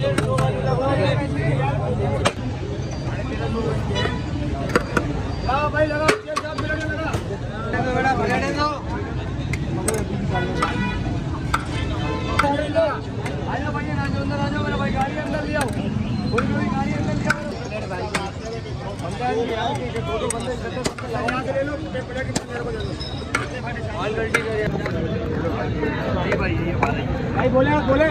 भाई लगा भाई गाड़ी अंदर ले आओ, कोई गाड़ी अंदर ले आओ। दो बंदे ले लो, भाई बोले बोले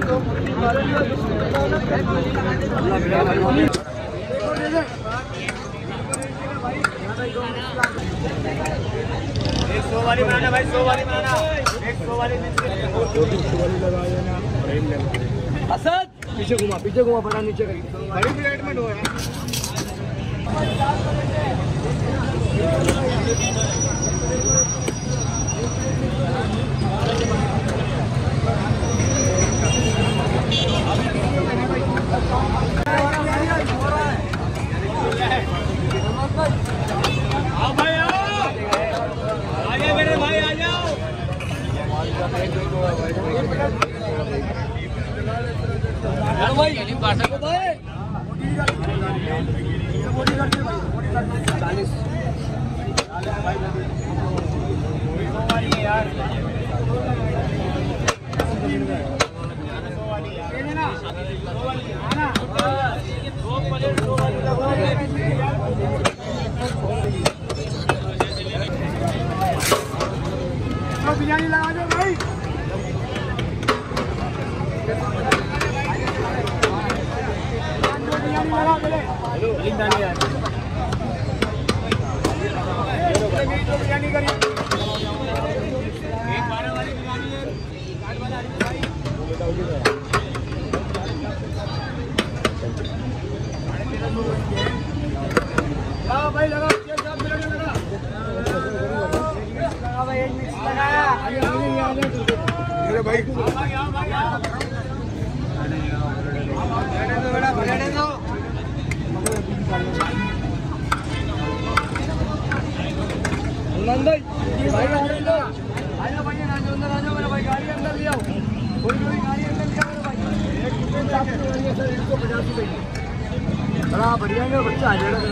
एक 100 वाली बनाना भाई, 100 वाली बनाना, एक 100 वाली लगा देना। असद पीछे घुमा बड़ा नीचे करी बड़ी प्लेट में दो है। आओ भाई आओ, आगे मेरे भाई आ जाओ। भाई नहीं काट सकते भाई, 40 यार बिरयानी लगा दो भाई। बिरयानी करिए, एक 12 वाली बिरयानी है, काट वाला भाई। लगाओ भाई लगाओ, लगा भाई, एक मिक्स लगाया भाई। भाई गाड़ी अंदर ले आओ, कोई गाड़ी अंदर ले आओ भाई। बड़ा बढ़िया है, बच्चा आ जाएगा।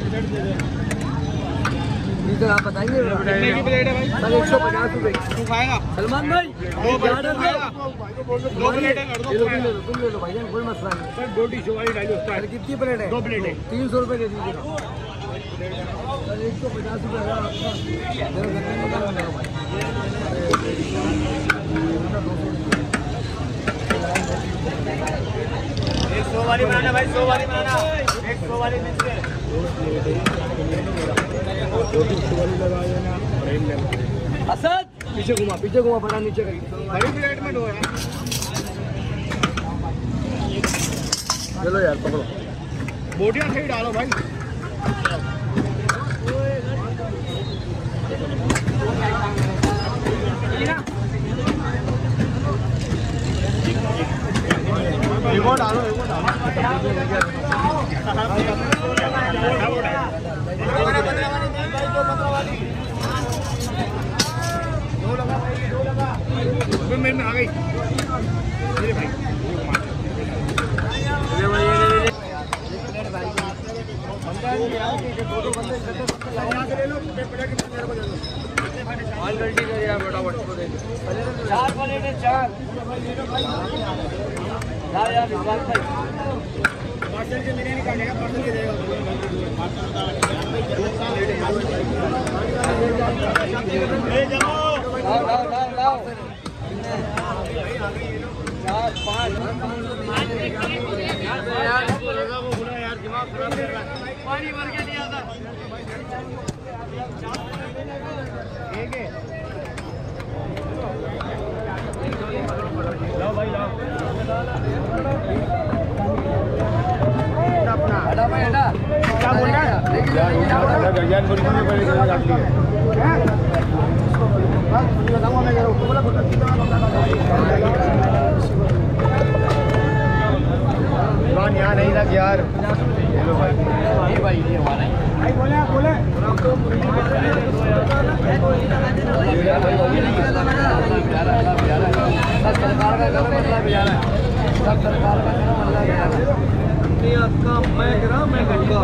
आप बताइए कितने की प्लेट है भाई? सर 150 रुपए। तू खाएगा सलमान भाई? 2 प्लेट है, 2 प्लेट है, तुम ले लो भाई, कोई मसला नहीं। सर 2 डिश वाली डालो। कितनी प्लेट है? 2 प्लेट है, 300 रुपए दे दीजिए। सर 150 रुपए है आपका। 100 वाली बनाना भाई, 100 वाली बनाना, एक 100 वाली मिक्स है। लगा देना। असद पीछे घुमा बड़ा नीचे करी बड़ी प्लेट में दो है। चलो यार पकड़ो, बोटियां सही डालो भाई। एगो डालो, एगो डालो। में आ गई मेरे भाई। ऑलरेडी फटाफट 4 प्लेट है, 4 यार पार्सल के बिरयानी काटेगा, पार्सल के देगा। लाओ 4 5 यार दिमाग खराब कर रहा है। पानी भर के दिया था। ठीक है लाओ भाई लाओ। अपना हटा भाई हटा। क्या बोल रहा है? गर्जियान बोल रही है। बताऊंगा मैं जरा उसको बोला दुकान यहाँ नहीं लग यार। हेलो भाई ये भाई ये हमारा भाई बोले आप बोले सरकार का सरकार का काम अल्लाह का मैं करा मैं कहूँगा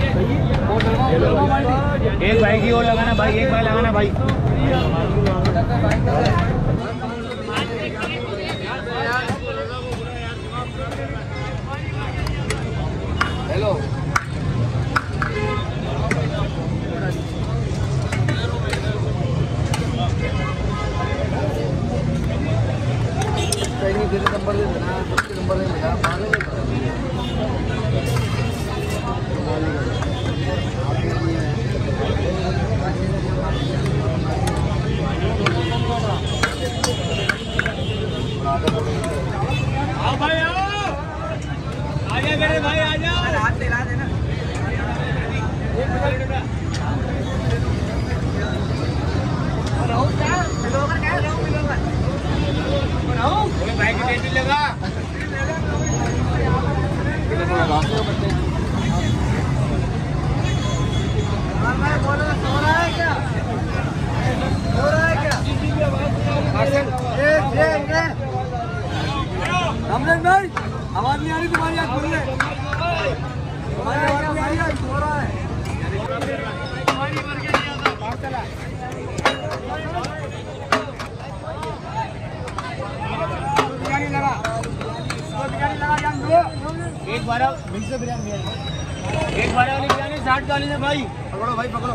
एक भाई की और लगाना भाई, एक भाई लगाना भाई। हेलो नंबर दे देना, नंबर दे देना। आओ भाई आओ, आजा मेरे भाई आजा, हाथ दिला देना। भाई की डेट लगा हमने भाई आवाज नहीं आ रही तुम्हारी, आज बोल रहे तुम्हारी आवाज नहीं आ रही, आज सो रहा है। एक बारह मिक्स बिरयानी, एक बारह वाली बिरयानी 60 वाली है भाई। पकड़ो भाई पकड़ो,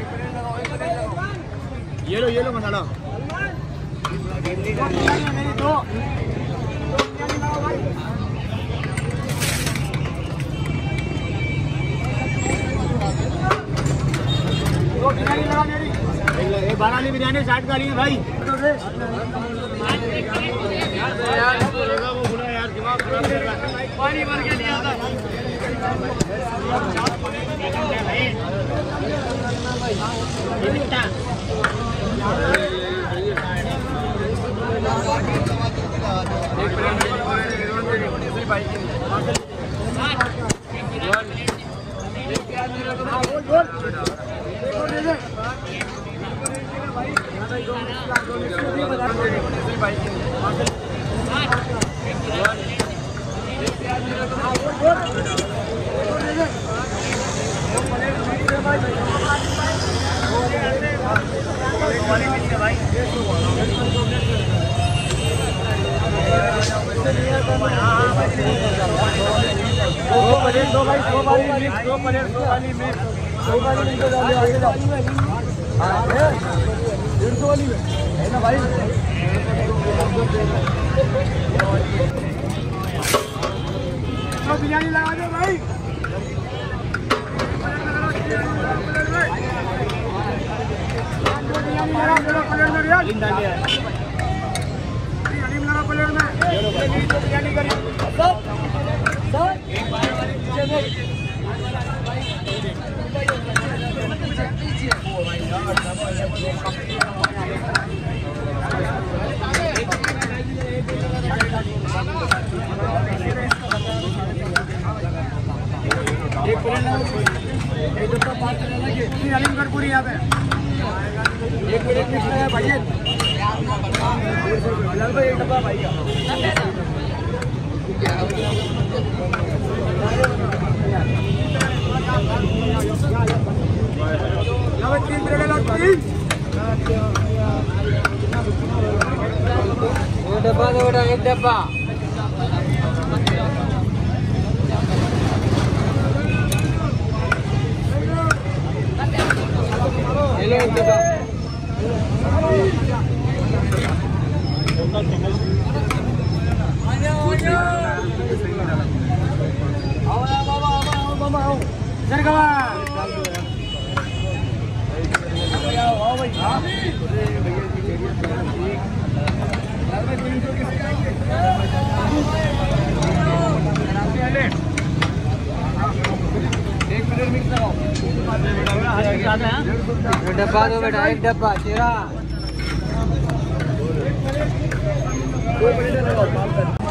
ये लो मसाला। मेरी दो बिरयानी लगा मेरी। एक 12 वाली बिरयानी 60 वाली है भाई। पानी भर के नहीं आता। दो भाई, दो वाली मिक्स, दो पनीर, दो वाली मिक्स, दो वाली मिक्स डाल दो, आगे जाओ। हाँ 150 वाली है ना भाई। तो बिरयानी लगा दो भाई। बिरयानी लगा दो प्लेट में यार, बिरयानी लगा प्लेट में। बिरयानी करी पूरी यहाँ पे एक प्लेट मिक्स है भाई। एक डब्बा भाई का तीन प्लेट डब्बा दो बेटा, एक डब्बा। हेलो एक डब्बा। आओ भाई डब्बा दो बेटा, एक डब्बा तेरा।